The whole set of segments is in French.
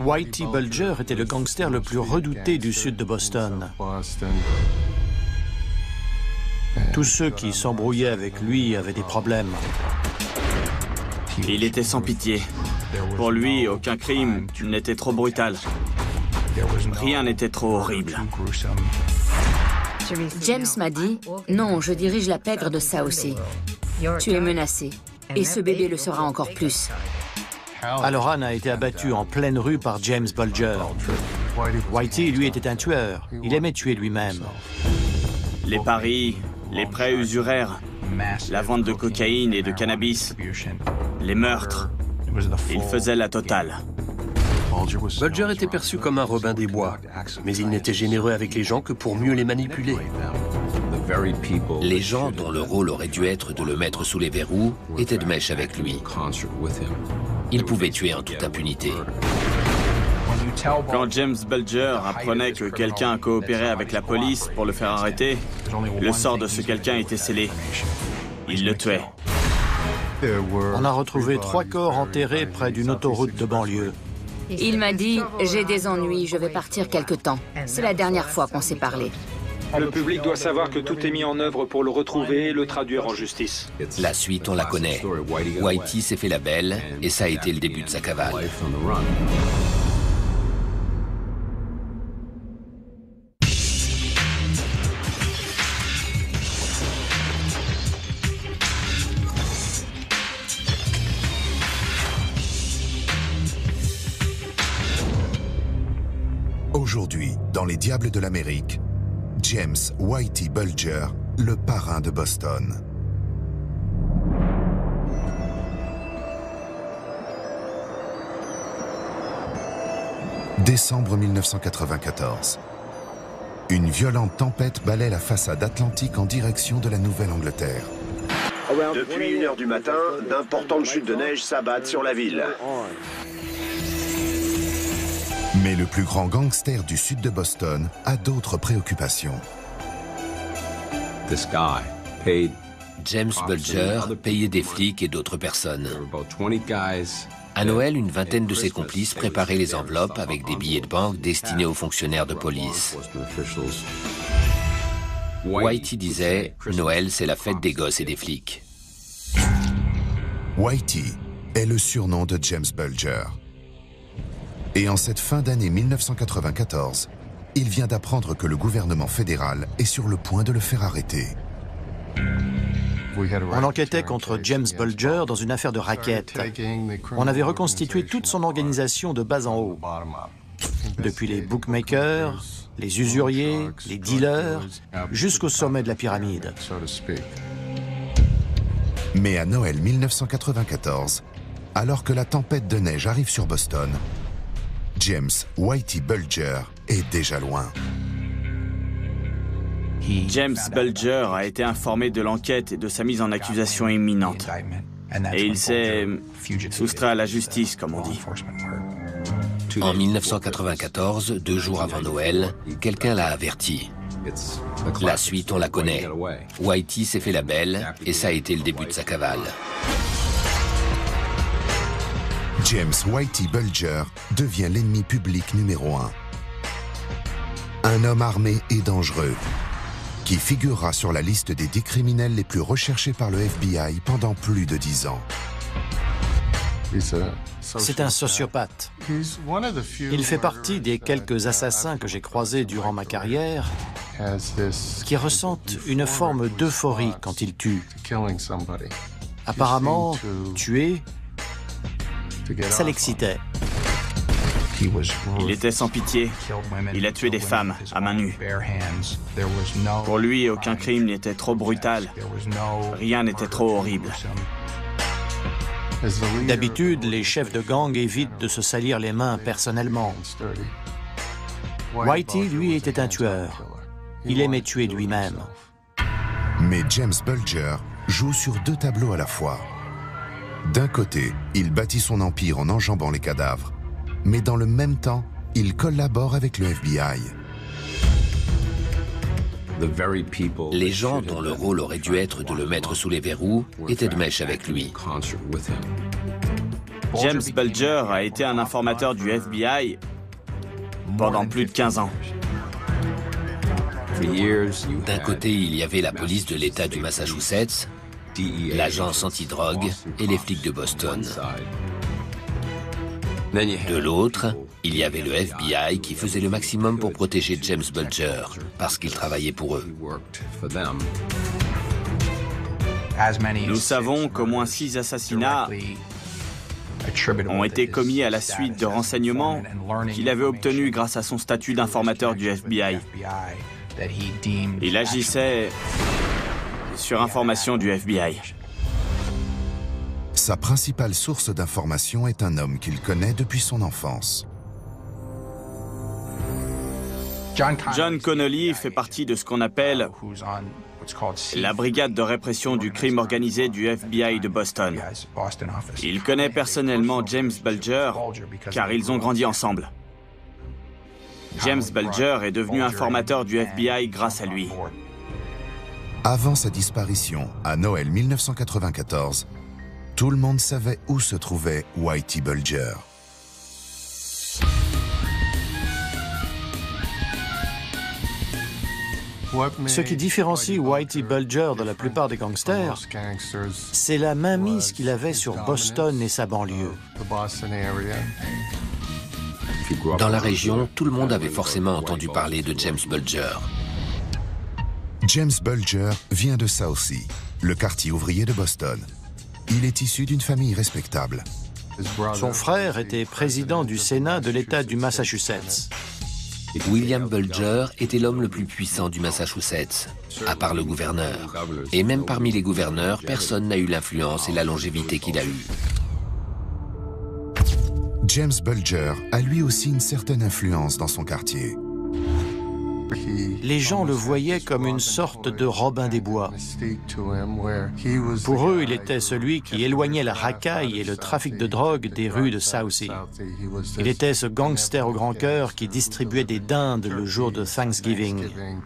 Whitey Bulger était le gangster le plus redouté du sud de Boston. Tous ceux qui s'embrouillaient avec lui avaient des problèmes. Il était sans pitié. Pour lui, aucun crime n'était trop brutal. Rien n'était trop horrible. James m'a dit, non, je dirige la pègre de ça aussi. Tu es menacé. Et ce bébé le sera encore plus. Halloran a été abattu en pleine rue par James Bulger. Whitey, lui, était un tueur. Il aimait tuer lui-même. Les paris, les prêts usuraires, la vente de cocaïne et de cannabis, les meurtres, il faisait la totale. Bulger était perçu comme un Robin des Bois, mais il n'était généreux avec les gens que pour mieux les manipuler. Les gens dont le rôle aurait dû être de le mettre sous les verrous étaient de mèche avec lui. Il pouvait tuer en toute impunité. Quand James Bulger apprenait que quelqu'un coopérait avec la police pour le faire arrêter, le sort de ce quelqu'un était scellé. Il le tuait. On a retrouvé 3 corps enterrés près d'une autoroute de banlieue. Il m'a dit, j'ai des ennuis, je vais partir quelque temps. C'est la dernière fois qu'on s'est parlé. Le public doit savoir que tout est mis en œuvre pour le retrouver et le traduire en justice. La suite, on la connaît. Whitey s'est fait la belle et ça a été le début de sa cavale. Aujourd'hui, dans Les Diables de l'Amérique, James Whitey Bulger, le parrain de Boston. Décembre 1994. Une violente tempête balaie la façade atlantique en direction de la Nouvelle-Angleterre. Depuis 1h du matin, d'importantes chutes de neige s'abattent sur la ville. Mais le plus grand gangster du sud de Boston a d'autres préoccupations. James Bulger payait des flics et d'autres personnes. À Noël, une vingtaine de ses complices préparaient les enveloppes avec des billets de banque destinés aux fonctionnaires de police. Whitey disait « Noël, c'est la fête des gosses et des flics ». Whitey est le surnom de James Bulger. Et en cette fin d'année 1994, il vient d'apprendre que le gouvernement fédéral est sur le point de le faire arrêter. On enquêtait contre James Bulger dans une affaire de racket. On avait reconstitué toute son organisation de bas en haut. Depuis les bookmakers, les usuriers, les dealers, jusqu'au sommet de la pyramide. Mais à Noël 1994, alors que la tempête de neige arrive sur Boston, James Whitey Bulger est déjà loin. James Bulger a été informé de l'enquête et de sa mise en accusation imminente. Et il s'est soustrait à la justice, comme on dit. En 1994, 2 jours avant Noël, quelqu'un l'a averti. La suite, on la connaît. Whitey s'est fait la belle et ça a été le début de sa cavale. James Whitey Bulger devient l'ennemi public numéro 1. Un homme armé et dangereux, qui figurera sur la liste des 10 criminels les plus recherchés par le FBI pendant plus de 10 ans. C'est un sociopathe. Il fait partie des quelques assassins que j'ai croisés durant ma carrière qui ressentent une forme d'euphorie quand ils tuent. Apparemment, tuer, ça l'excitait. Il était sans pitié. Il a tué des femmes à main nue. Pour lui, aucun crime n'était trop brutal. Rien n'était trop horrible. D'habitude, les chefs de gang évitent de se salir les mains personnellement. Whitey, lui, était un tueur. Il aimait tuer lui-même. Mais James Bulger joue sur 2 tableaux à la fois. D'un côté, il bâtit son empire en enjambant les cadavres. Mais dans le même temps, il collabore avec le FBI. Les gens dont le rôle aurait dû être de le mettre sous les verrous étaient de mèche avec lui. James Bulger a été un informateur du FBI pendant plus de 15 ans. D'un côté, il y avait la police de l'État du Massachusetts, l'agence antidrogue et les flics de Boston. De l'autre, il y avait le FBI qui faisait le maximum pour protéger James Bulger, parce qu'il travaillait pour eux. Nous savons qu'au moins 6 assassinats ont été commis à la suite de renseignements qu'il avait obtenus grâce à son statut d'informateur du FBI. Il agissait sur information du FBI. Sa principale source d'information est un homme qu'il connaît depuis son enfance. John Connolly fait partie de ce qu'on appelle la brigade de répression du crime organisé du FBI de Boston. Il connaît personnellement James Bulger car ils ont grandi ensemble. James Bulger est devenu informateur du FBI grâce à lui. Avant sa disparition, à Noël 1994, tout le monde savait où se trouvait Whitey Bulger. Ce qui différencie Whitey Bulger de la plupart des gangsters, c'est la mainmise qu'il avait sur Boston et sa banlieue. Dans la région, tout le monde avait forcément entendu parler de James Bulger. James Bulger vient de Southie, le quartier ouvrier de Boston. Il est issu d'une famille respectable. Son frère était président du Sénat de l'État du Massachusetts. William Bulger était l'homme le plus puissant du Massachusetts, à part le gouverneur. Et même parmi les gouverneurs, personne n'a eu l'influence et la longévité qu'il a eue. James Bulger a lui aussi une certaine influence dans son quartier. Les gens le voyaient comme une sorte de Robin des Bois. Pour eux, il était celui qui éloignait la racaille et le trafic de drogue des rues de Southie. Il était ce gangster au grand cœur qui distribuait des dindes le jour de Thanksgiving.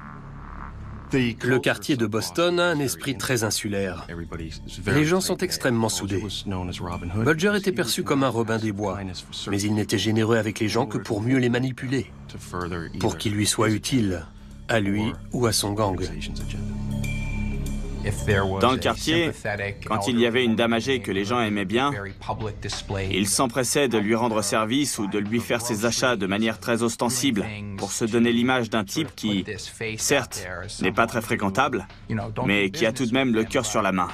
Le quartier de Boston a un esprit très insulaire. Les gens sont extrêmement soudés. Bulger était perçu comme un Robin des Bois, mais il n'était généreux avec les gens que pour mieux les manipuler, pour qu'ils lui soient utiles, à lui ou à son gang. Dans le quartier, quand il y avait une dame âgée que les gens aimaient bien, ils s'empressaient de lui rendre service ou de lui faire ses achats de manière très ostensible pour se donner l'image d'un type qui, certes, n'est pas très fréquentable, mais qui a tout de même le cœur sur la main.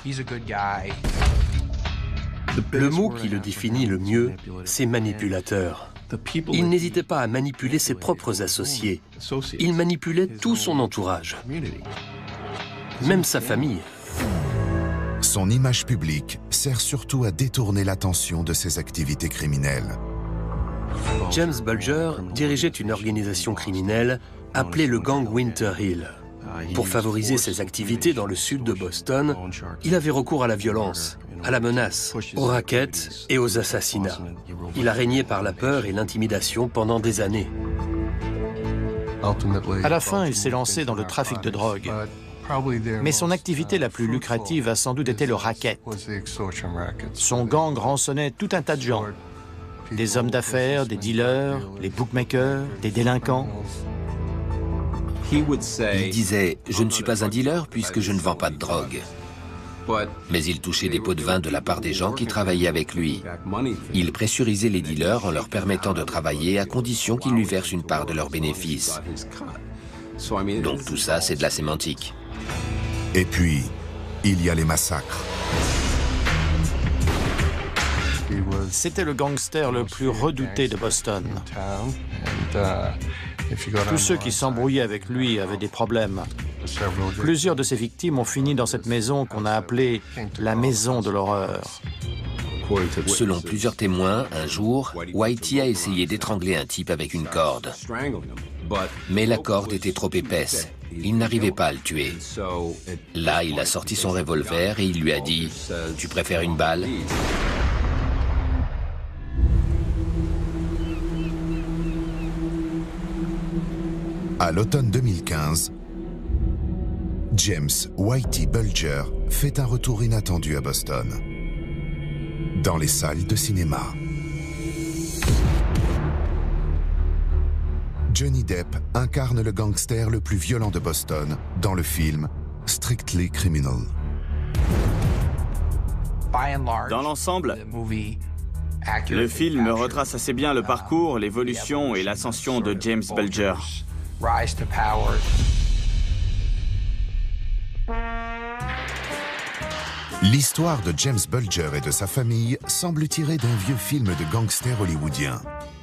Le mot qui le définit le mieux, c'est manipulateur. Il n'hésitait pas à manipuler ses propres associés. Il manipulait tout son entourage. Même sa famille. Son image publique sert surtout à détourner l'attention de ses activités criminelles. James Bulger dirigeait une organisation criminelle appelée le gang Winter Hill. Pour favoriser ses activités dans le sud de Boston, il avait recours à la violence, à la menace, aux rackets et aux assassinats. Il a régné par la peur et l'intimidation pendant des années. À la fin, il s'est lancé dans le trafic de drogue. Mais son activité la plus lucrative a sans doute été le racket. Son gang rançonnait tout un tas de gens. Des hommes d'affaires, des dealers, les bookmakers, des délinquants. Il disait « Je ne suis pas un dealer puisque je ne vends pas de drogue ». Mais il touchait des pots de vin de la part des gens qui travaillaient avec lui. Il pressurisait les dealers en leur permettant de travailler à condition qu'ils lui versent une part de leurs bénéfices. Donc tout ça, c'est de la sémantique. Et puis, il y a les massacres. C'était le gangster le plus redouté de Boston. Tous ceux qui s'embrouillaient avec lui avaient des problèmes. Plusieurs de ses victimes ont fini dans cette maison qu'on a appelée la maison de l'horreur. Selon plusieurs témoins, un jour, Whitey a essayé d'étrangler un type avec une corde. Mais la corde était trop épaisse. Il n'arrivait pas à le tuer. Là, il a sorti son revolver et il lui a dit « Tu préfères une balle ?» À l'automne 2015, James Whitey Bulger fait un retour inattendu à Boston, dans les salles de cinéma. Johnny Depp incarne le gangster le plus violent de Boston dans le film Strictly Criminal. Dans l'ensemble, le film retrace assez bien le parcours, l'évolution et l'ascension de James Bulger. L'histoire de James Bulger et de sa famille semble tirée d'un vieux film de gangster hollywoodien.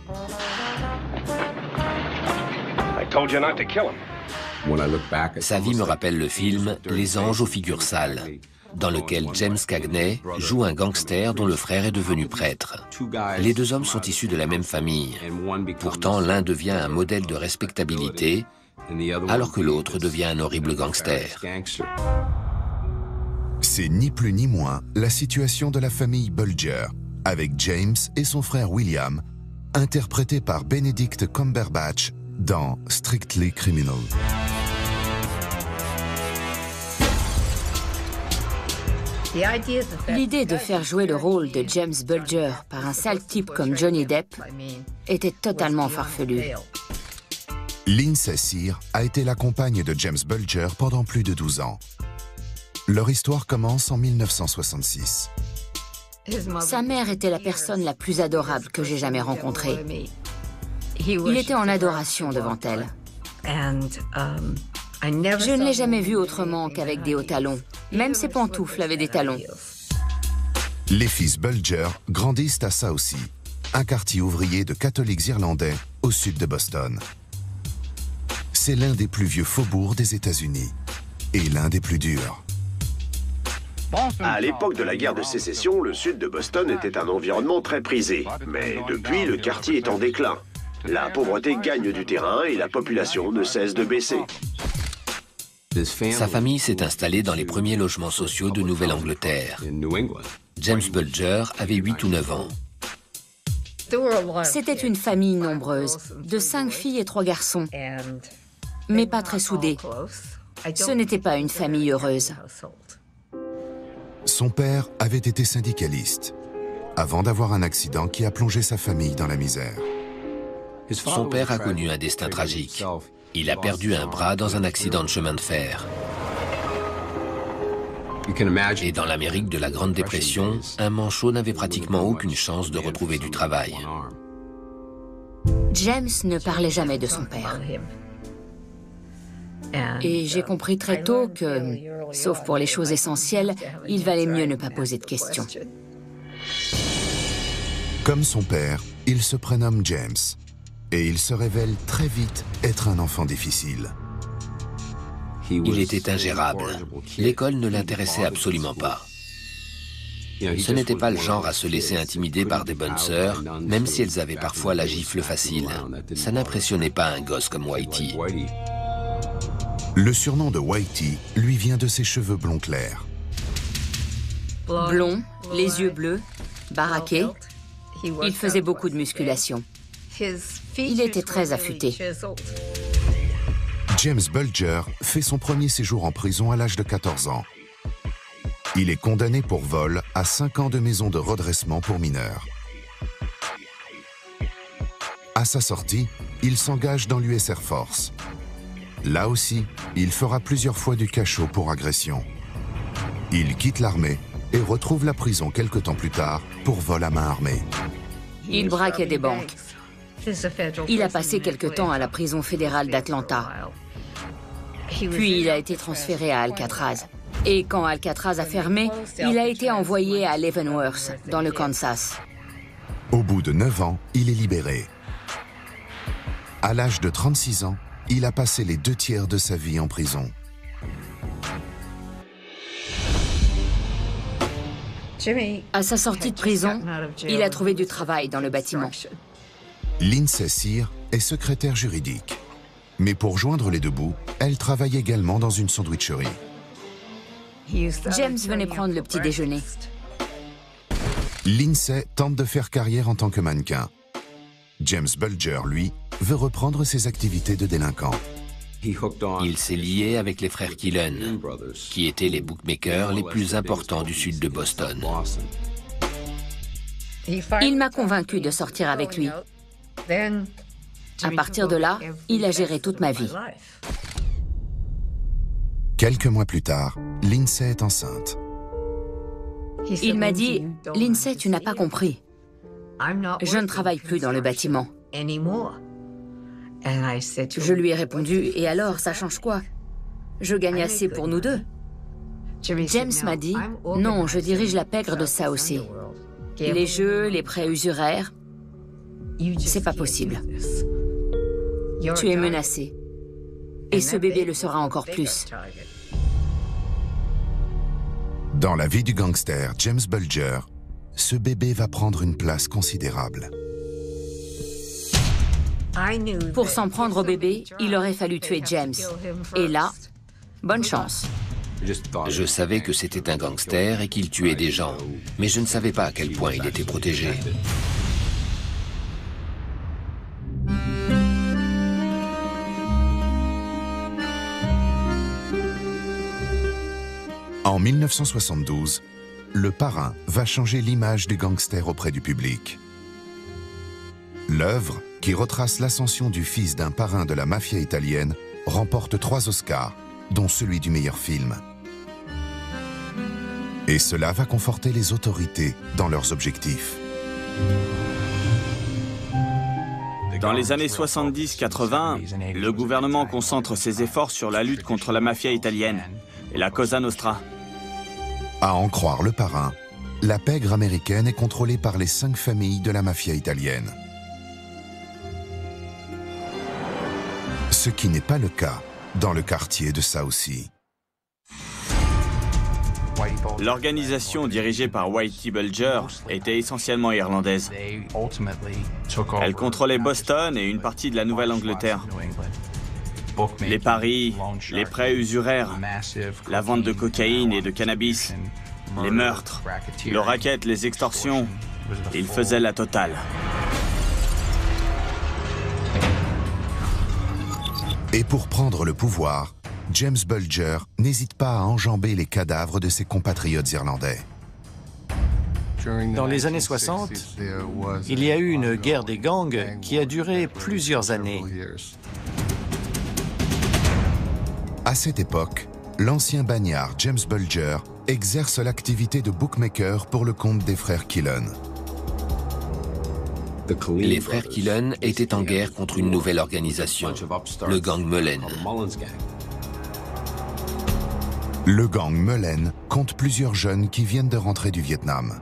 Sa vie me rappelle le film Les anges aux figures sales, dans lequel James Cagney joue un gangster dont le frère est devenu prêtre. Les deux hommes sont issus de la même famille. Pourtant, l'un devient un modèle de respectabilité, alors que l'autre devient un horrible gangster. C'est ni plus ni moins la situation de la famille Bulger, avec James et son frère William, interprétés par Benedict Cumberbatch dans Strictly Criminal. L'idée de faire jouer le rôle de James Bulger par un sale type comme Johnny Depp était totalement farfelue. Lindsay Sear a été la compagne de James Bulger pendant plus de 12 ans. Leur histoire commence en 1966. Sa mère était la personne la plus adorable que j'ai jamais rencontrée. Il était en adoration devant elle. Je ne l'ai jamais vu autrement qu'avec des hauts talons. Même ses pantoufles avaient des talons. Les fils Bulger grandissent à Southsea, un quartier ouvrier de catholiques irlandais au sud de Boston. C'est l'un des plus vieux faubourgs des États-Unis et l'un des plus durs. À l'époque de la guerre de sécession, le sud de Boston était un environnement très prisé. Mais depuis, le quartier est en déclin. La pauvreté gagne du terrain et la population ne cesse de baisser. Sa famille s'est installée dans les premiers logements sociaux de Nouvelle-Angleterre. James Bulger avait 8 ou 9 ans. C'était une famille nombreuse, de 5 filles et 3 garçons, mais pas très soudée. Ce n'était pas une famille heureuse. Son père avait été syndicaliste, avant d'avoir un accident qui a plongé sa famille dans la misère. Son père a connu un destin tragique. Il a perdu un bras dans un accident de chemin de fer. Et dans l'Amérique de la Grande Dépression, un manchot n'avait pratiquement aucune chance de retrouver du travail. James ne parlait jamais de son père. Et j'ai compris très tôt que, sauf pour les choses essentielles, il valait mieux ne pas poser de questions. Comme son père, il se prénomme James. Et il se révèle très vite être un enfant difficile. Il était ingérable. L'école ne l'intéressait absolument pas. Ce n'était pas le genre à se laisser intimider par des bonnes sœurs, même si elles avaient parfois la gifle facile. Ça n'impressionnait pas un gosse comme Whitey. Le surnom de Whitey lui vient de ses cheveux blonds clairs. Blond, les yeux bleus, baraqué, il faisait beaucoup de musculation. Il était très affûté. James Bulger fait son premier séjour en prison à l'âge de 14 ans. Il est condamné pour vol à 5 ans de maison de redressement pour mineurs. À sa sortie, il s'engage dans l'US Air Force. Là aussi, il fera plusieurs fois du cachot pour agression. Il quitte l'armée et retrouve la prison quelque temps plus tard pour vol à main armée. Il braquait des banques. Il a passé quelque temps à la prison fédérale d'Atlanta. Puis il a été transféré à Alcatraz. Et quand Alcatraz a fermé, il a été envoyé à Leavenworth, dans le Kansas. Au bout de 9 ans, il est libéré. À l'âge de 36 ans, il a passé les 2 tiers de sa vie en prison. À sa sortie de prison, il a trouvé du travail dans le bâtiment. Lindsay Sear est secrétaire juridique. Mais pour joindre les deux bouts, elle travaille également dans une sandwicherie. James venait prendre le petit déjeuner. Lindsay tente de faire carrière en tant que mannequin. James Bulger, lui, veut reprendre ses activités de délinquant. Il s'est lié avec les frères Killen, qui étaient les bookmakers les plus importants du sud de Boston. Il m'a convaincu de sortir avec lui. À partir de là, il a géré toute ma vie. Quelques mois plus tard, Lindsay est enceinte. Il m'a dit, « Lindsay, tu n'as pas compris. Je ne travaille plus dans le bâtiment. » Je lui ai répondu, « Et alors, ça change quoi? Je gagne assez pour nous deux. » James m'a dit, « Non, je dirige la pègre de ça aussi. Les jeux, les prêts usuraires, c'est pas possible. Tu es menacé. Et ce bébé le sera encore plus. » Dans la vie du gangster James Bulger, ce bébé va prendre une place considérable. Pour s'en prendre au bébé, il aurait fallu tuer James. Et là, bonne chance. Je savais que c'était un gangster et qu'il tuait des gens, mais je ne savais pas à quel point il était protégé. En 1972, Le Parrain va changer l'image du gangster auprès du public. L'œuvre, qui retrace l'ascension du fils d'un parrain de la mafia italienne, remporte 3 Oscars, dont celui du meilleur film. Et cela va conforter les autorités dans leurs objectifs. Dans les années 70-80, le gouvernement concentre ses efforts sur la lutte contre la mafia italienne et la Cosa Nostra. À en croire Le Parrain, la pègre américaine est contrôlée par les 5 familles de la mafia italienne. Ce qui n'est pas le cas dans le quartier de South Sea. L'organisation dirigée par Whitey Bulger était essentiellement irlandaise. Elle contrôlait Boston et une partie de la Nouvelle-Angleterre. Les paris, les prêts usuraires, la vente de cocaïne et de cannabis, les meurtres, le racket, les extorsions, ils faisaient la totale. Et pour prendre le pouvoir, James Bulger n'hésite pas à enjamber les cadavres de ses compatriotes irlandais. Dans les années 60, il y a eu une guerre des gangs qui a duré plusieurs années. À cette époque, l'ancien bagnard James Bulger exerce l'activité de bookmaker pour le compte des frères Killen. Les frères Killen étaient en guerre contre une nouvelle organisation, le gang Mullen. Le gang Mullen compte plusieurs jeunes qui viennent de rentrer du Vietnam.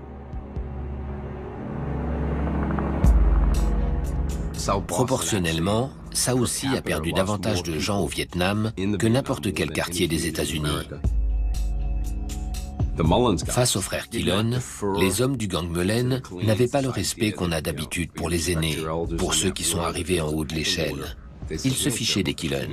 Proportionnellement, South Sea a perdu davantage de gens au Vietnam que n'importe quel quartier des États-Unis. Face aux frères Killen, les hommes du gang Mullen n'avaient pas le respect qu'on a d'habitude pour les aînés, pour ceux qui sont arrivés en haut de l'échelle. Ils se fichaient des Killen.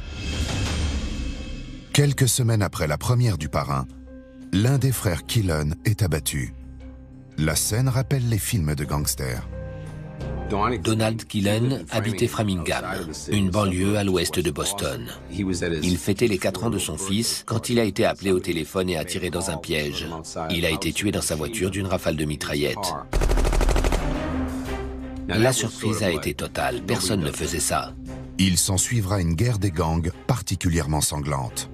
Quelques semaines après la première du Parrain, l'un des frères Killen est abattu. La scène rappelle les films de gangsters. Donald Killen habitait Framingham, une banlieue à l'ouest de Boston. Il fêtait les 4 ans de son fils quand il a été appelé au téléphone et attiré dans un piège. Il a été tué dans sa voiture d'une rafale de mitraillettes. La surprise a été totale, personne ne faisait ça. Il s'ensuivra une guerre des gangs particulièrement sanglante.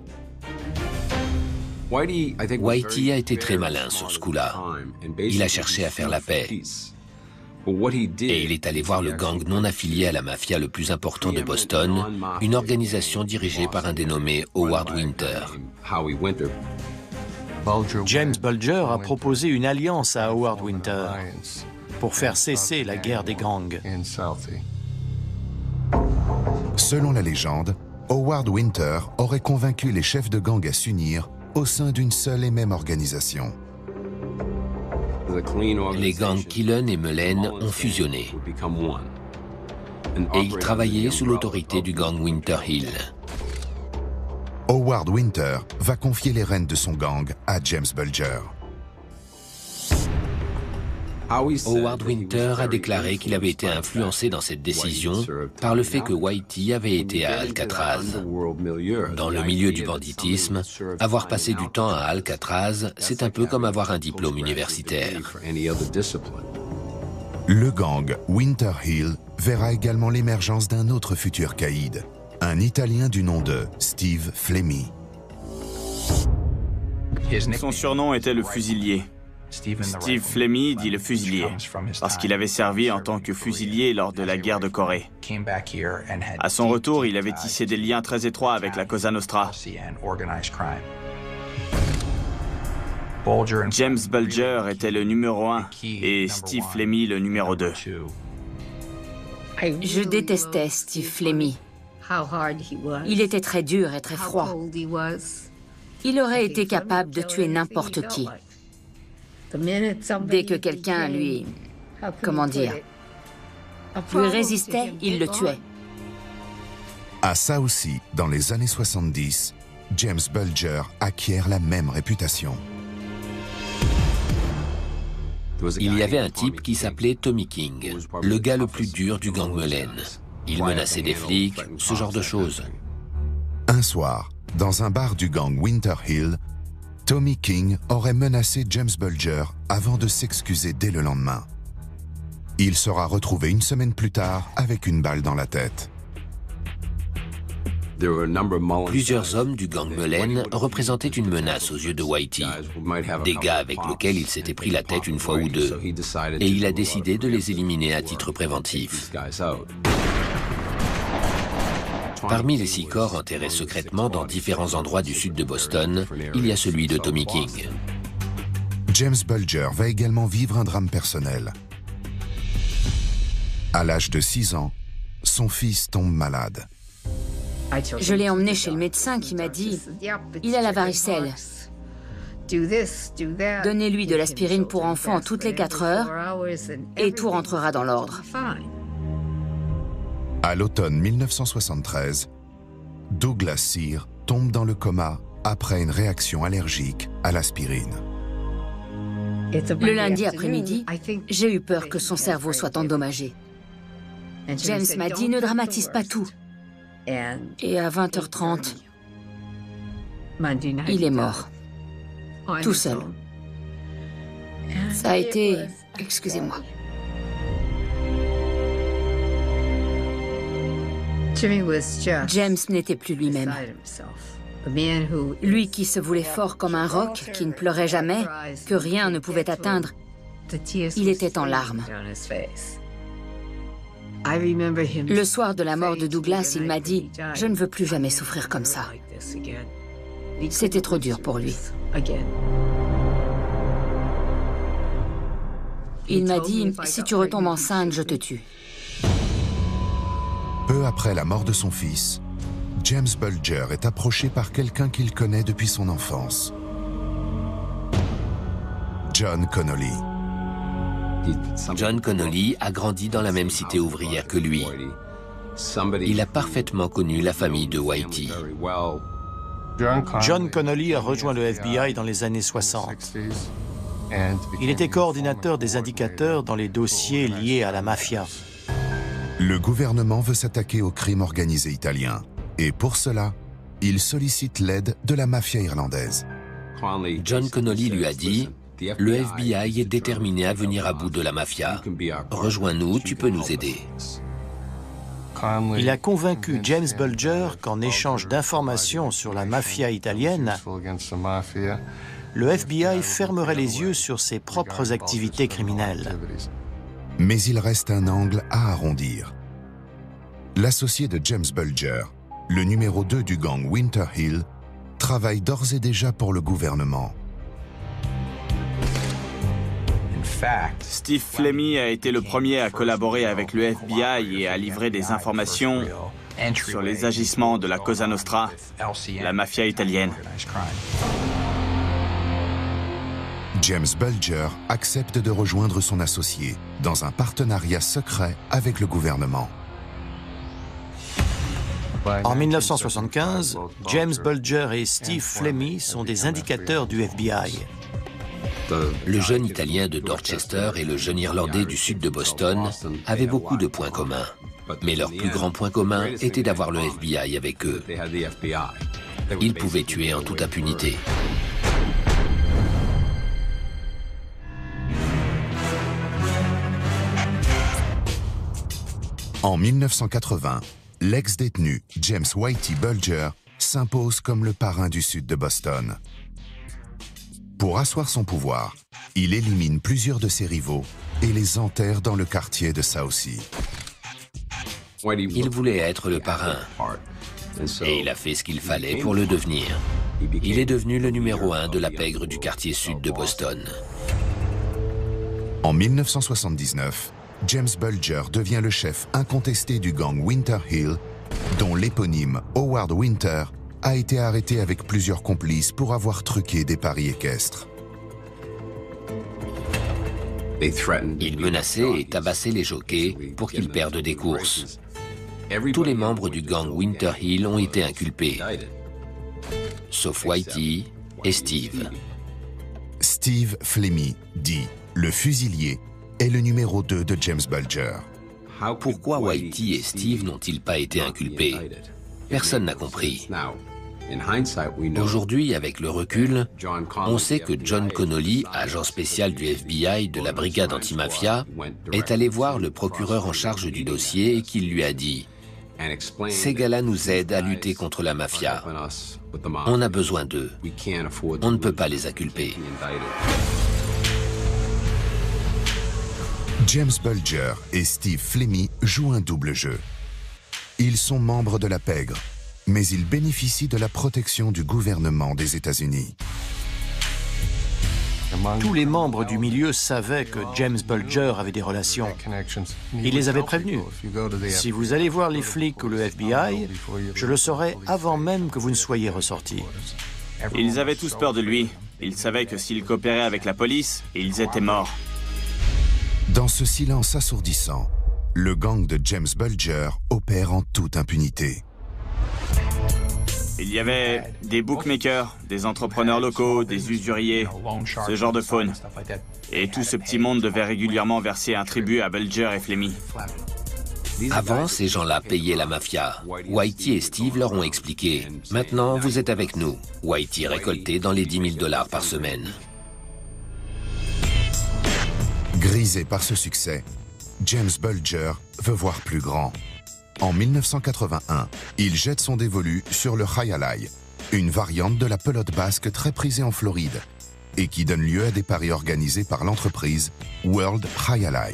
Whitey a été très malin sur ce coup-là. Il a cherché à faire la paix. Et il est allé voir le gang non affilié à la mafia le plus important de Boston, une organisation dirigée par un dénommé Howard Winter. James Bulger a proposé une alliance à Howard Winter pour faire cesser la guerre des gangs. Selon la légende, Howard Winter aurait convaincu les chefs de gang à s'unir au sein d'une seule et même organisation. Les gangs Killen et Mullen ont fusionné. Et ils travaillaient sous l'autorité du gang Winter Hill. Howard Winter va confier les rênes de son gang à James Bulger. Howard Winter a déclaré qu'il avait été influencé dans cette décision par le fait que Whitey avait été à Alcatraz. Dans le milieu du banditisme, avoir passé du temps à Alcatraz, c'est un peu comme avoir un diplôme universitaire. Le gang Winter Hill verra également l'émergence d'un autre futur caïd, un Italien du nom de Steve Flemmi. Son surnom était le fusilier. Steve Flemmi dit le fusilier, parce qu'il avait servi en tant que fusilier lors de la guerre de Corée. À son retour, il avait tissé des liens très étroits avec la Cosa Nostra. James Bulger était le numéro 1 et Steve Flemmi le numéro 2. Je détestais Steve Flemmi. Il était très dur et très froid. Il aurait été capable de tuer n'importe qui. Dès que quelqu'un lui... comment dire... lui résistait, il le tuait. À South Sea, dans les années 70, James Bulger acquiert la même réputation. Il y avait un type qui s'appelait Tommy King, le gars le plus dur du gang Mullen. Il menaçait des flics, ce genre de choses. Un soir, dans un bar du gang Winter Hill, Tommy King aurait menacé James Bulger avant de s'excuser dès le lendemain. Il sera retrouvé une semaine plus tard avec une balle dans la tête. Plusieurs hommes du gang Mullen représentaient une menace aux yeux de Whitey, des gars avec lesquels il s'était pris la tête une fois ou deux, et il a décidé de les éliminer à titre préventif. Parmi les 6 corps enterrés secrètement dans différents endroits du sud de Boston, il y a celui de Tommy King. James Bulger va également vivre un drame personnel. À l'âge de 6 ans, son fils tombe malade. Je l'ai emmené chez le médecin qui m'a dit « Il a la varicelle. Donnez-lui de l'aspirine pour enfants toutes les 4 heures et tout rentrera dans l'ordre. » À l'automne 1973, Douglas Sear tombe dans le coma après une réaction allergique à l'aspirine. Le lundi après-midi, j'ai eu peur que son cerveau soit endommagé. James m'a dit « Ne dramatise pas tout ». Et à 20h30, il est mort, tout seul. Ça a été... excusez-moi. James n'était plus lui-même. Lui qui se voulait fort comme un roc, qui ne pleurait jamais, que rien ne pouvait atteindre, il était en larmes. Le soir de la mort de Douglas, il m'a dit « Je ne veux plus jamais souffrir comme ça ». C'était trop dur pour lui. Il m'a dit « Si tu retombes enceinte, je te tue ». Peu après la mort de son fils, James Bulger est approché par quelqu'un qu'il connaît depuis son enfance. John Connolly. John Connolly a grandi dans la même cité ouvrière que lui. Il a parfaitement connu la famille de Whitey. John Connolly a rejoint le FBI dans les années 60. Il était coordinateur des indicateurs dans les dossiers liés à la mafia. Le gouvernement veut s'attaquer au crime organisé italien. Et pour cela, il sollicite l'aide de la mafia irlandaise. John Connolly lui a dit « Le FBI est déterminé à venir à bout de la mafia. Rejoins-nous, tu peux nous aider. » Il a convaincu James Bulger qu'en échange d'informations sur la mafia italienne, le FBI fermerait les yeux sur ses propres activités criminelles. Mais il reste un angle à arrondir. L'associé de James Bulger, le numéro 2 du gang Winter Hill, travaille d'ores et déjà pour le gouvernement. Steve Flemmi a été le premier à collaborer avec le FBI et à livrer des informations sur les agissements de la Cosa Nostra, la mafia italienne. James Bulger accepte de rejoindre son associé dans un partenariat secret avec le gouvernement. En 1975, James Bulger et Steve Flemmi sont des indicateurs du FBI. Le jeune Italien de Dorchester et le jeune Irlandais du sud de Boston avaient beaucoup de points communs. Mais leur plus grand point commun était d'avoir le FBI avec eux. Ils pouvaient tuer en toute impunité. En 1980, l'ex-détenu James Whitey Bulger s'impose comme le parrain du sud de Boston. Pour asseoir son pouvoir, il élimine plusieurs de ses rivaux et les enterre dans le quartier de Southie. Il voulait être le parrain. Et il a fait ce qu'il fallait pour le devenir. Il est devenu le numéro 1 de la pègre du quartier sud de Boston. En 1979, James Bulger devient le chef incontesté du gang Winter Hill, dont l'éponyme Howard Winter a été arrêté avec plusieurs complices pour avoir truqué des paris équestres. Il menaçait et tabassait les jockeys pour qu'ils perdent des courses. Tous les membres du gang Winter Hill ont été inculpés, sauf Whitey et Steve. Steve Flemmi, dit le fusilier, est le numéro 2 de James Bulger. Pourquoi Whitey et Steve n'ont-ils pas été inculpés? Personne n'a compris. Aujourd'hui, avec le recul, on sait que John Connolly, agent spécial du FBI de la brigade antimafia, est allé voir le procureur en charge du dossier et qu'il lui a dit « Ces gars-là nous aident à lutter contre la mafia. On a besoin d'eux. On ne peut pas les inculper. » James Bulger et Steve Flemmi jouent un double jeu. Ils sont membres de la pègre, mais ils bénéficient de la protection du gouvernement des États-Unis. Tous les membres du milieu savaient que James Bulger avait des relations. Il les avait prévenus. Si vous allez voir les flics ou le FBI, je le saurai avant même que vous ne soyez ressortis. Ils avaient tous peur de lui. Ils savaient que s'ils coopéraient avec la police, ils étaient morts. Dans ce silence assourdissant, le gang de James Bulger opère en toute impunité. Il y avait des bookmakers, des entrepreneurs locaux, des usuriers, ce genre de faune. Et tout ce petit monde devait régulièrement verser un tribut à Bulger et Flemmi. Avant, ces gens-là payaient la mafia. Whitey et Steve leur ont expliqué « Maintenant, vous êtes avec nous. » Whitey récoltait dans les $10 000 par semaine. Grisé par ce succès, James Bulger veut voir plus grand. En 1981, il jette son dévolu sur le Jai-Alai, une variante de la pelote basque très prisée en Floride et qui donne lieu à des paris organisés par l'entreprise World Jai-Alai.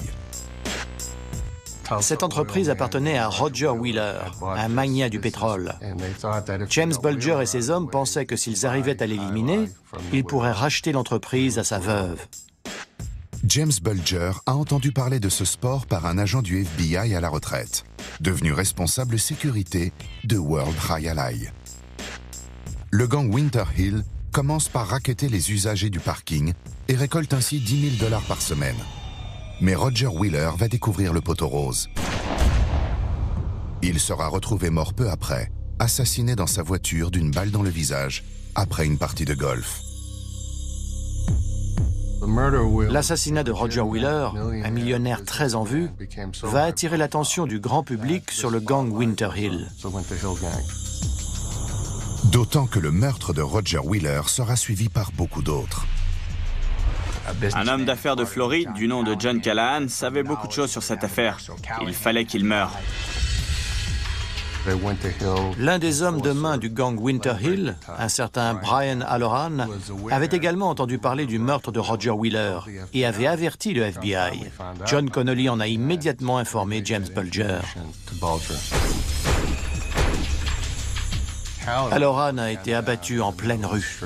Cette entreprise appartenait à Roger Wheeler, un magnat du pétrole. James Bulger et ses hommes pensaient que s'ils arrivaient à l'éliminer, ils pourraient racheter l'entreprise à sa veuve. James Bulger a entendu parler de ce sport par un agent du FBI à la retraite, devenu responsable sécurité de World Jai-Alai. Le gang Winter Hill commence par racketter les usagers du parking et récolte ainsi $10 000 par semaine. Mais Roger Wheeler va découvrir le poteau rose. Il sera retrouvé mort peu après, assassiné dans sa voiture d'une balle dans le visage, après une partie de golf. L'assassinat de Roger Wheeler, un millionnaire très en vue, va attirer l'attention du grand public sur le gang Winter Hill. D'autant que le meurtre de Roger Wheeler sera suivi par beaucoup d'autres. Un homme d'affaires de Floride du nom de John Callahan savait beaucoup de choses sur cette affaire. Il fallait qu'il meure. L'un des hommes de main du gang Winter Hill, un certain Brian Halloran, avait également entendu parler du meurtre de Roger Wheeler et avait averti le FBI. John Connolly en a immédiatement informé James Bulger. Halloran a été abattu en pleine rue.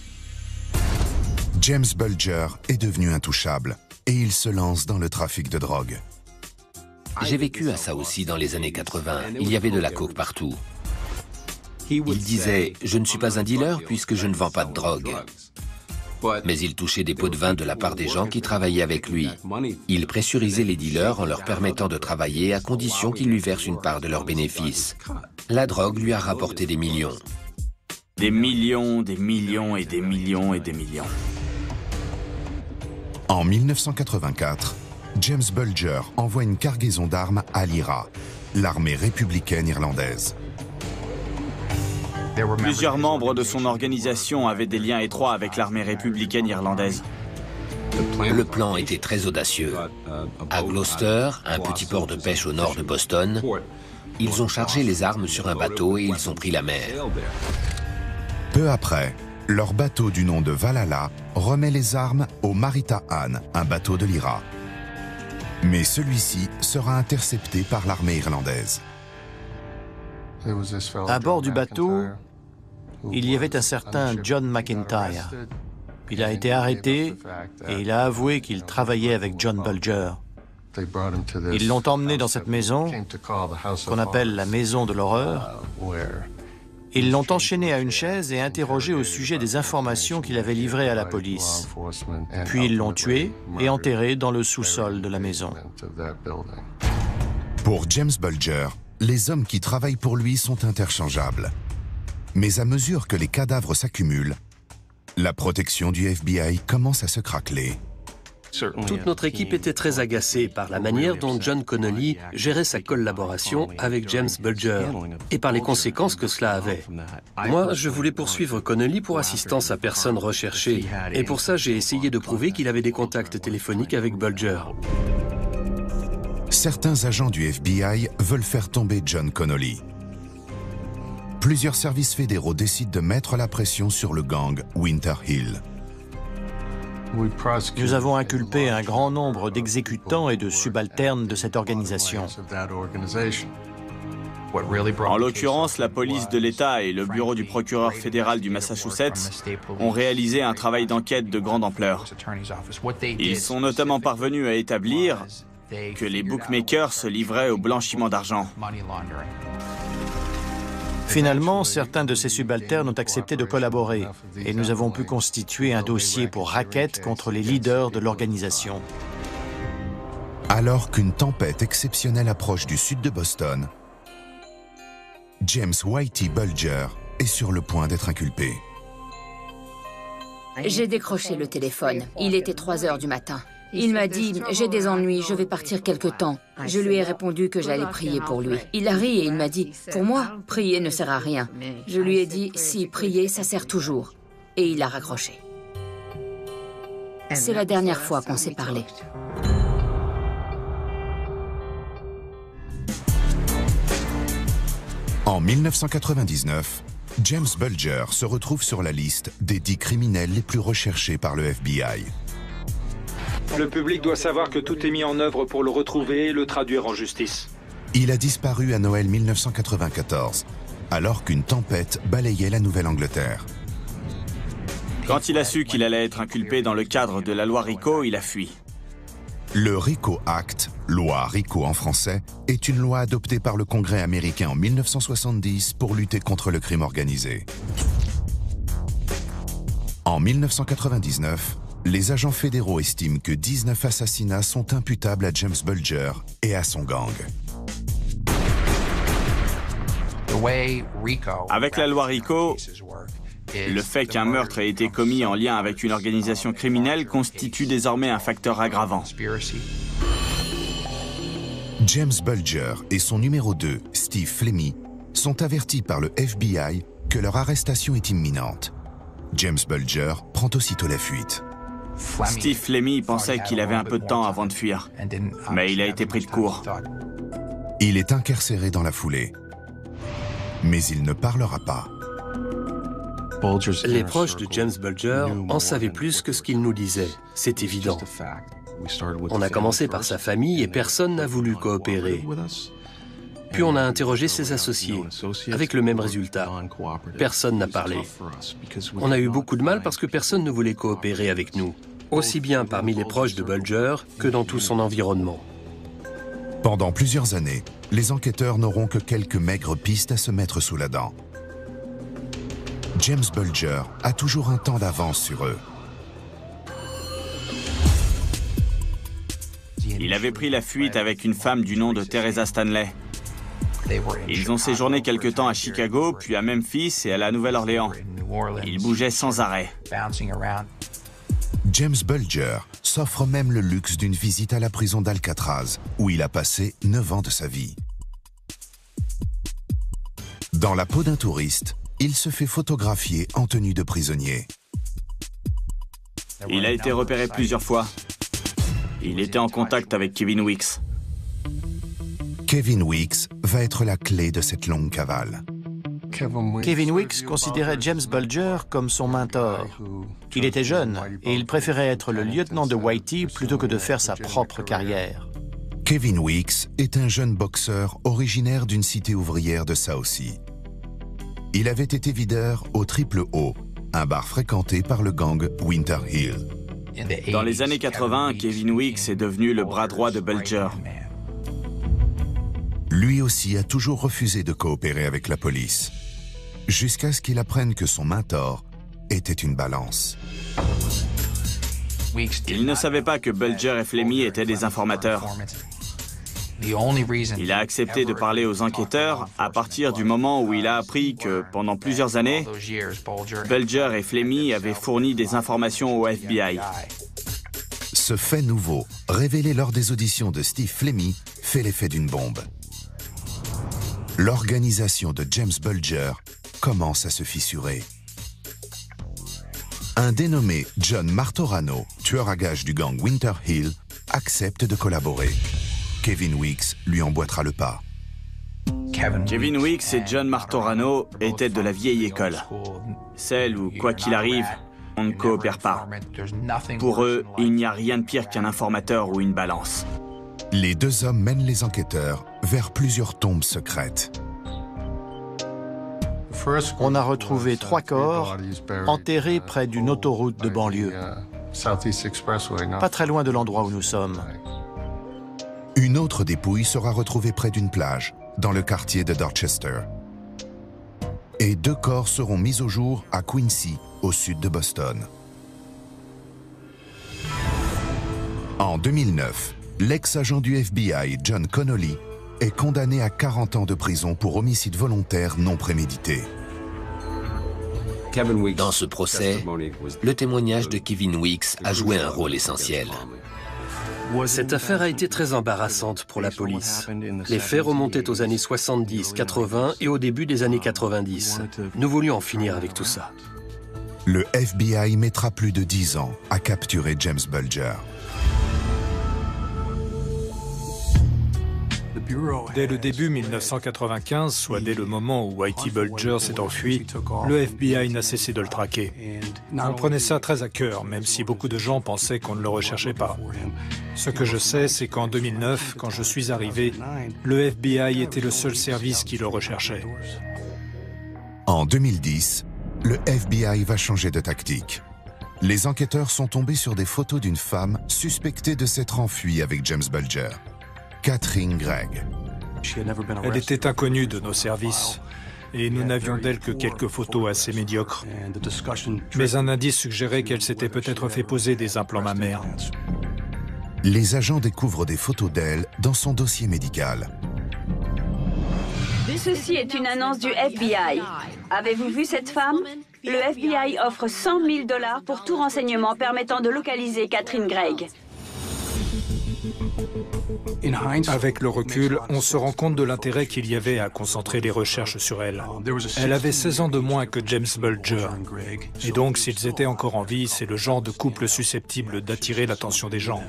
James Bulger est devenu intouchable et il se lance dans le trafic de drogue. J'ai vécu à ça aussi dans les années 80. Il y avait de la coke partout. Il disait « Je ne suis pas un dealer puisque je ne vends pas de drogue ». Mais il touchait des pots de vin de la part des gens qui travaillaient avec lui. Il pressurisait les dealers en leur permettant de travailler à condition qu'ils lui versent une part de leurs bénéfices. La drogue lui a rapporté des millions. Des millions, des millions et des millions et des millions. En 1984, James Bulger envoie une cargaison d'armes à l'IRA, l'armée républicaine irlandaise. Plusieurs membres de son organisation avaient des liens étroits avec l'armée républicaine irlandaise. Le plan était très audacieux. À Gloucester, un petit port de pêche au nord de Boston, ils ont chargé les armes sur un bateau et ils ont pris la mer. Peu après, leur bateau du nom de Valhalla remet les armes au Marita Ann, un bateau de l'IRA. Mais celui-ci sera intercepté par l'armée irlandaise. À bord du bateau, il y avait un certain John McIntyre. Il a été arrêté et il a avoué qu'il travaillait avec John Bulger. Ils l'ont emmené dans cette maison, qu'on appelle la maison de l'horreur. Ils l'ont enchaîné à une chaise et interrogé au sujet des informations qu'il avait livrées à la police. Puis ils l'ont tué et enterré dans le sous-sol de la maison. Pour James Bulger, les hommes qui travaillent pour lui sont interchangeables. Mais à mesure que les cadavres s'accumulent, la protection du FBI commence à se craqueler. Toute notre équipe était très agacée par la manière dont John Connolly gérait sa collaboration avec James Bulger et par les conséquences que cela avait. Moi, je voulais poursuivre Connolly pour assistance à personne recherchée et pour ça, j'ai essayé de prouver qu'il avait des contacts téléphoniques avec Bulger. Certains agents du FBI veulent faire tomber John Connolly. Plusieurs services fédéraux décident de mettre la pression sur le gang Winter Hill. Nous avons inculpé un grand nombre d'exécutants et de subalternes de cette organisation. En l'occurrence, la police de l'État et le bureau du procureur fédéral du Massachusetts ont réalisé un travail d'enquête de grande ampleur. Ils sont notamment parvenus à établir que les bookmakers se livraient au blanchiment d'argent. Finalement, certains de ces subalternes ont accepté de collaborer et nous avons pu constituer un dossier pour racket contre les leaders de l'organisation. Alors qu'une tempête exceptionnelle approche du sud de Boston, James Whitey Bulger est sur le point d'être inculpé. J'ai décroché le téléphone. Il était 3 heures du matin. Il m'a dit « J'ai des ennuis, je vais partir quelque temps ». Je lui ai répondu que j'allais prier pour lui. Il a ri et il m'a dit « Pour moi, prier ne sert à rien ». Je lui ai dit « Si, prier, ça sert toujours ». Et il a raccroché. C'est la dernière fois qu'on s'est parlé. En 1999, James Bulger se retrouve sur la liste des 10 criminels les plus recherchés par le FBI. Le public doit savoir que tout est mis en œuvre pour le retrouver et le traduire en justice. Il a disparu à Noël 1994, alors qu'une tempête balayait la Nouvelle-Angleterre. Quand il a su qu'il allait être inculpé dans le cadre de la loi RICO, il a fui. Le RICO Act, loi RICO en français, est une loi adoptée par le Congrès américain en 1970 pour lutter contre le crime organisé. En 1999, les agents fédéraux estiment que 19 assassinats sont imputables à James Bulger et à son gang. Avec la loi RICO, le fait qu'un meurtre ait été commis en lien avec une organisation criminelle constitue désormais un facteur aggravant. James Bulger et son numéro 2, Steve Flemmi, sont avertis par le FBI que leur arrestation est imminente. James Bulger prend aussitôt la fuite. Steve Flemmi pensait qu'il avait un peu de temps avant de fuir, mais il a été pris de court. Il est incarcéré dans la foulée, mais il ne parlera pas. Les proches de James Bulger en savaient plus que ce qu'il nous disait, c'est évident. On a commencé par sa famille et personne n'a voulu coopérer. Puis on a interrogé ses associés, avec le même résultat. Personne n'a parlé. On a eu beaucoup de mal parce que personne ne voulait coopérer avec nous, aussi bien parmi les proches de Bulger que dans tout son environnement. Pendant plusieurs années, les enquêteurs n'auront que quelques maigres pistes à se mettre sous la dent. James Bulger a toujours un temps d'avance sur eux. Il avait pris la fuite avec une femme du nom de Teresa Stanley. Ils ont séjourné quelque temps à Chicago, puis à Memphis et à la Nouvelle-Orléans. Ils bougeaient sans arrêt. James Bulger s'offre même le luxe d'une visite à la prison d'Alcatraz, où il a passé 9 ans de sa vie. Dans la peau d'un touriste, il se fait photographier en tenue de prisonnier. Il a été repéré plusieurs fois. Il était en contact avec Kevin Weeks. Kevin Weeks va être la clé de cette longue cavale. Kevin Weeks considérait James Bulger comme son mentor. Il était jeune et il préférait être le lieutenant de Whitey plutôt que de faire sa propre carrière. Kevin Weeks est un jeune boxeur originaire d'une cité ouvrière de Southie. Il avait été videur au Triple O, un bar fréquenté par le gang Winter Hill. Dans les années 80, Kevin Weeks est devenu le bras droit de Bulger. Lui aussi a toujours refusé de coopérer avec la police, jusqu'à ce qu'il apprenne que son mentor était une balance. Il ne savait pas que Bulger et Flemmi étaient des informateurs. Il a accepté de parler aux enquêteurs à partir du moment où il a appris que, pendant plusieurs années, Bulger et Flemmi avaient fourni des informations au FBI. Ce fait nouveau, révélé lors des auditions de Steve Flemmi, fait l'effet d'une bombe. L'organisation de James Bulger commence à se fissurer. Un dénommé John Martorano, tueur à gages du gang Winter Hill, accepte de collaborer. Kevin Weeks lui emboîtera le pas. Kevin Weeks et John Martorano étaient de la vieille école. Celle où, quoi qu'il arrive, on ne coopère pas. Pour eux, il n'y a rien de pire qu'un informateur ou une balance. Les deux hommes mènent les enquêteurs vers plusieurs tombes secrètes. On a retrouvé 3 corps enterrés près d'une autoroute de banlieue, pas très loin de l'endroit où nous sommes. Une autre dépouille sera retrouvée près d'une plage, dans le quartier de Dorchester. Et 2 corps seront mis au jour à Quincy, au sud de Boston. En 2009, l'ex-agent du FBI, John Connolly, est condamné à 40 ans de prison pour homicide volontaire non prémédité. Dans ce procès, le témoignage de Kevin Weeks a joué un rôle essentiel. Cette affaire a été très embarrassante pour la police. Les faits remontaient aux années 70, 80 et au début des années 90. Nous voulions en finir avec tout ça. Le FBI mettra plus de 10 ans à capturer James Bulger. Dès le début 1995, soit dès le moment où Whitey Bulger s'est enfui, le FBI n'a cessé de le traquer. On prenait ça très à cœur, même si beaucoup de gens pensaient qu'on ne le recherchait pas. Ce que je sais, c'est qu'en 2009, quand je suis arrivé, le FBI était le seul service qui le recherchait. En 2010, le FBI va changer de tactique. Les enquêteurs sont tombés sur des photos d'une femme suspectée de s'être enfuie avec James Bulger. Katherine Gregg. Elle était inconnue de nos services et nous n'avions d'elle que quelques photos assez médiocres. Mais un indice suggérait qu'elle s'était peut-être fait poser des implants mammaires. Les agents découvrent des photos d'elle dans son dossier médical. Ceci est une annonce du FBI. Avez-vous vu cette femme? Le FBI offre 100 000 $ pour tout renseignement permettant de localiser Katherine Gregg. Avec le recul, on se rend compte de l'intérêt qu'il y avait à concentrer les recherches sur elle. Elle avait 16 ans de moins que James Bulger. Et donc, s'ils étaient encore en vie, c'est le genre de couple susceptible d'attirer l'attention des gens.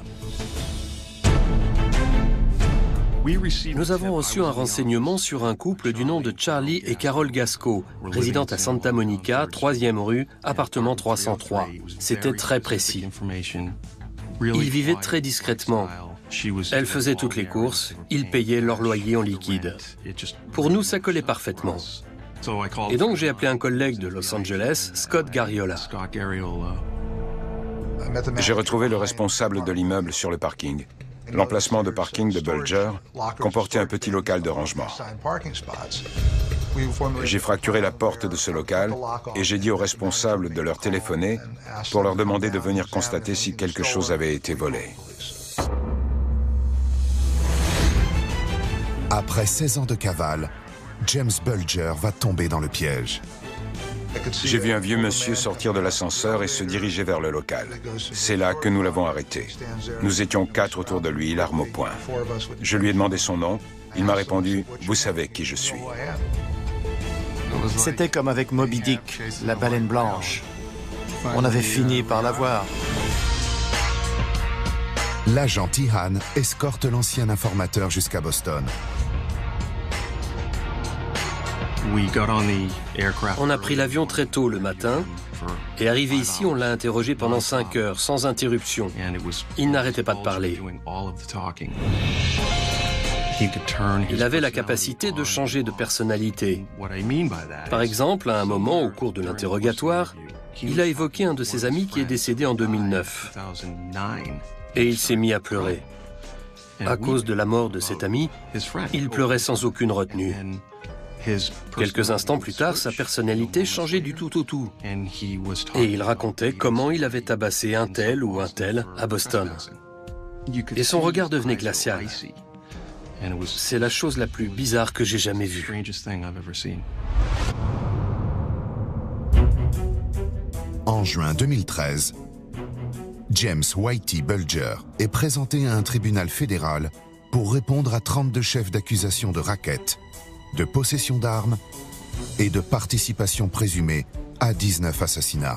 Nous avons reçu un renseignement sur un couple du nom de Charlie et Carol Gasco, résidant à Santa Monica, 3e rue, appartement 303. C'était très précis. Ils vivaient très discrètement. Elle faisait toutes les courses, ils payaient leur loyer en liquide. Pour nous, ça collait parfaitement. Et donc j'ai appelé un collègue de Los Angeles, Scott Garriola. J'ai retrouvé le responsable de l'immeuble sur le parking. L'emplacement de parking de Bulger comportait un petit local de rangement. J'ai fracturé la porte de ce local et j'ai dit aux responsables de leur téléphoner pour leur demander de venir constater si quelque chose avait été volé. Après 16 ans de cavale, James Bulger va tomber dans le piège. J'ai vu un vieux monsieur sortir de l'ascenseur et se diriger vers le local. C'est là que nous l'avons arrêté. Nous étions 4 autour de lui, l'arme au poing. Je lui ai demandé son nom. Il m'a répondu « Vous savez qui je suis ». C'était comme avec Moby Dick, la baleine blanche. On avait fini par la voir. L'agent Tihan escorte l'ancien informateur jusqu'à Boston. On a pris l'avion très tôt le matin et arrivé ici, on l'a interrogé pendant 5 heures, sans interruption. Il n'arrêtait pas de parler. Il avait la capacité de changer de personnalité. Par exemple, à un moment, au cours de l'interrogatoire, il a évoqué un de ses amis qui est décédé en 2009. Et il s'est mis à pleurer. À cause de la mort de cet ami, il pleurait sans aucune retenue. Quelques instants plus tard, sa personnalité changeait du tout au tout. Et il racontait comment il avait tabassé un tel ou un tel à Boston. Et son regard devenait glacial. C'est la chose la plus bizarre que j'ai jamais vue. En juin 2013, James Whitey Bulger est présenté à un tribunal fédéral pour répondre à 32 chefs d'accusation de racket, de possession d'armes et de participation présumée à 19 assassinats.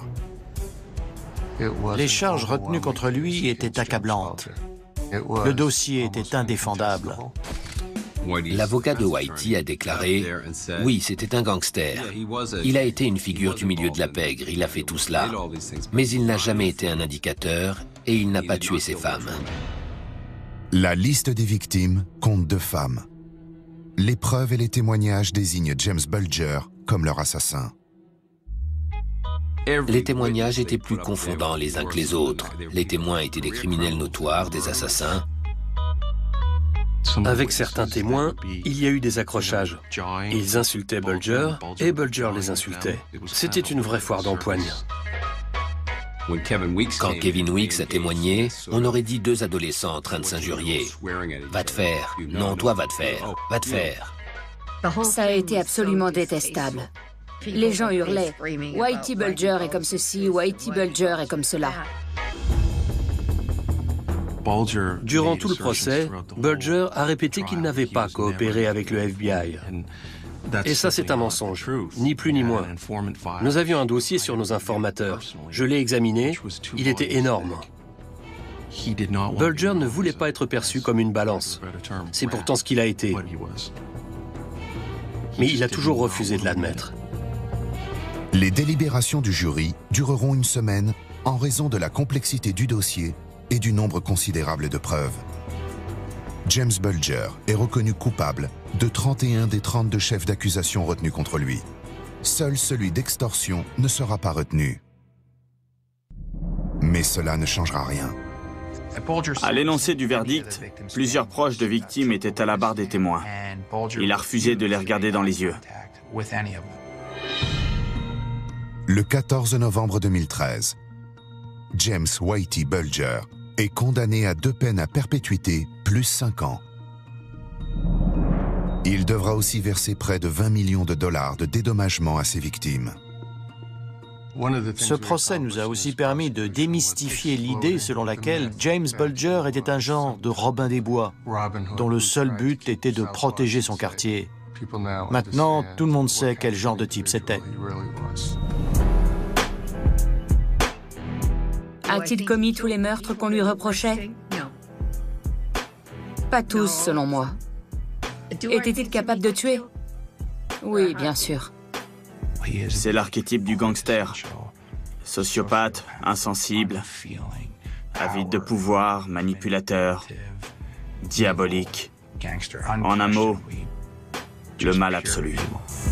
Les charges retenues contre lui étaient accablantes. Le dossier était indéfendable. L'avocat de Whitey a déclaré « Oui, c'était un gangster. Il a été une figure du milieu de la pègre, il a fait tout cela. Mais il n'a jamais été un indicateur et il n'a pas tué ses femmes. » La liste des victimes compte 2 femmes. Les preuves et les témoignages désignent James Bulger comme leur assassin. Les témoignages étaient plus confondants les uns que les autres. Les témoins étaient des criminels notoires, des assassins. Avec certains témoins, il y a eu des accrochages. Ils insultaient Bulger et Bulger les insultait. C'était une vraie foire d'empoigne. Quand Kevin Weeks a témoigné, on aurait dit 2 adolescents en train de s'injurier. « Va te faire. Non, toi, va te faire. Va te faire. » Ça a été absolument détestable. Les gens hurlaient « Whitey Bulger est comme ceci, Whitey Bulger est comme cela ». Durant tout le procès, Bulger a répété qu'il n'avait pas coopéré avec le FBI. Et ça, c'est un mensonge, ni plus ni moins. Nous avions un dossier sur nos informateurs. Je l'ai examiné, il était énorme. Bulger ne voulait pas être perçu comme une balance. C'est pourtant ce qu'il a été. Mais il a toujours refusé de l'admettre. Les délibérations du jury dureront une semaine en raison de la complexité du dossier et du nombre considérable de preuves. James Bulger est reconnu coupable de 31 des 32 chefs d'accusation retenus contre lui. Seul celui d'extorsion ne sera pas retenu. Mais cela ne changera rien. À l'énoncé du verdict, plusieurs proches de victimes étaient à la barre des témoins. Il a refusé de les regarder dans les yeux. Le 14 novembre 2013, James Whitey Bulger est condamné à 2 peines à perpétuité plus 5 ans. Il devra aussi verser près de 20 millions de dollars de dédommagement à ses victimes. Ce procès nous a aussi permis de démystifier l'idée selon laquelle James Bulger était un genre de Robin des Bois, dont le seul but était de protéger son quartier. Maintenant, tout le monde sait quel genre de type c'était. A-t-il commis tous les meurtres qu'on lui reprochait? Pas tous, selon moi. Était-il capable de tuer? Oui, bien sûr. C'est l'archétype du gangster. Sociopathe, insensible, avide de pouvoir, manipulateur, diabolique. En un mot, le mal absolu.